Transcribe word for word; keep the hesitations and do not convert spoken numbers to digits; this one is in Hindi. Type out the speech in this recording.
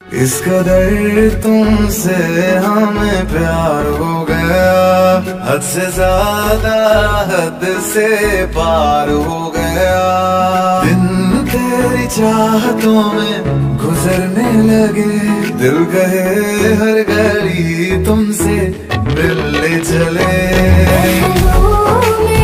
इस कदर तुमसे हमें प्यार हो गया, हद से ज्यादा हद से पार हो गया। दिन तेरी चाहतों में गुजरने लगे, दिल कहे हर घड़ी तुमसे मिलने चले।